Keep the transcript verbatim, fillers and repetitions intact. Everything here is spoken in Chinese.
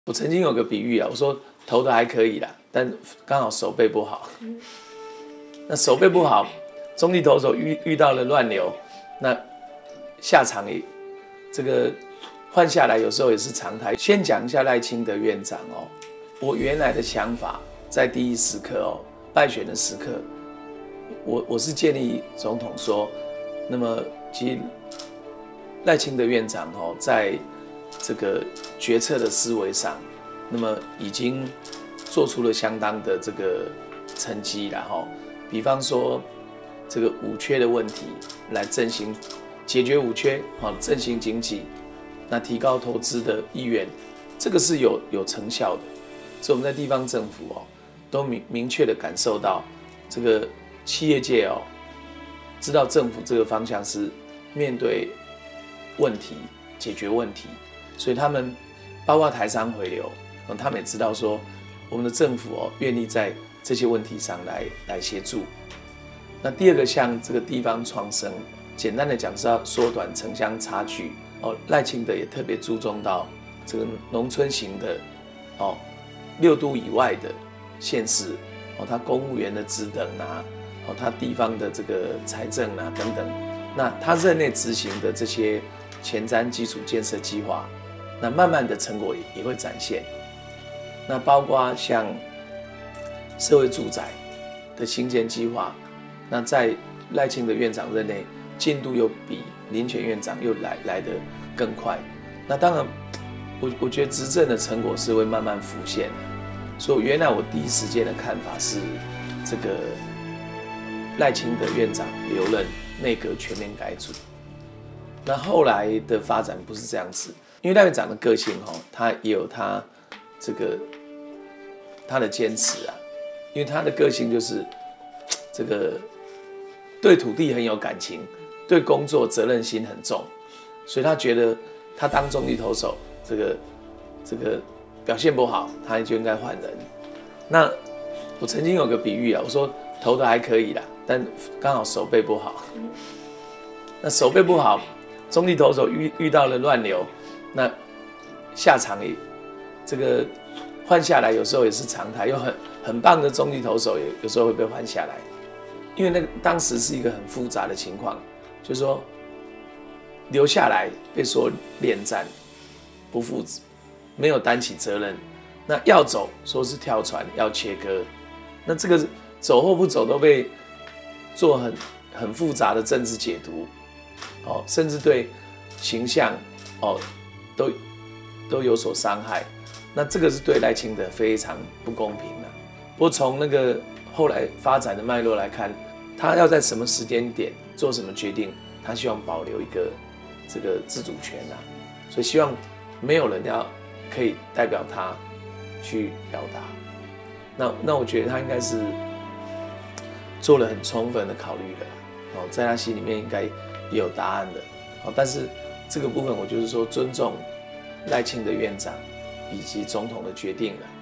我曾经有个比喻啊，我说投的还可以啦，但刚好手背不好。那手背不好，中继投手遇遇到了乱流，那下场也这个换下来有时候也是常态。先讲一下赖清德院长哦，我原来的想法在第一时刻哦，败选的时刻，我我是建议总统说，那么其实赖清德院长哦，在这个决策的思维上，那么已经做出了相当的这个成绩了哈。比方说，这个五缺的问题来振兴，解决五缺，好振兴经济，那提高投资的意愿，这个是有有成效的。所以我们在地方政府哦，都明明确的感受到，这个企业界哦，知道政府这个方向是面对问题、解决问题。所以他们包括台商回流，他们也知道说，我们的政府哦愿意在这些问题上来来协助。那第二个，像这个地方创生，简单的讲是要缩短城乡差距哦。赖清德也特别注重到这个农村型的哦，六都以外的县市哦，他公务员的职等啊，哦，他地方的这个财政啊等等，那他任内执行的这些前瞻基础建设计划。那慢慢的成果也会展现，那包括像社会住宅的兴建计划，那在赖清德院长任内进度又比林全院长又来来得更快。那当然，我我觉得执政的成果是会慢慢浮现的。所以原来我第一时间的看法是，这个赖清德院长留任，内阁全面改组。那后来的发展不是这样子。因为赖院长的个性哈，他也有他这个他的坚持啊。因为他的个性就是这个对土地很有感情，对工作责任心很重，所以他觉得他当中继投手，这个这个表现不好，他就应该换人。那我曾经有个比喻啊，我说投的还可以啦，但刚好手背不好。那手背不好，中继投手遇遇到了乱流。那下场也这个换下来有时候也是常态，有很很棒的中继投手也有时候会被换下来，因为那个当时是一个很复杂的情况，就是说留下来被说恋战不负责，没有担起责任，那要走说是跳船要切割，那这个走或不走都被做很很复杂的政治解读，哦，甚至对形象哦。都, 都有所伤害，那这个是对赖清德非常不公平的。不过从那个后来发展的脉络来看，他要在什么时间点做什么决定，他希望保留一个这个自主权啊，所以希望没有人要可以代表他去表达。那那我觉得他应该是做了很充分的考虑的，哦，在他心里面应该也有答案的，哦，但是这个部分我就是说尊重赖清德院长以及总统的决定了。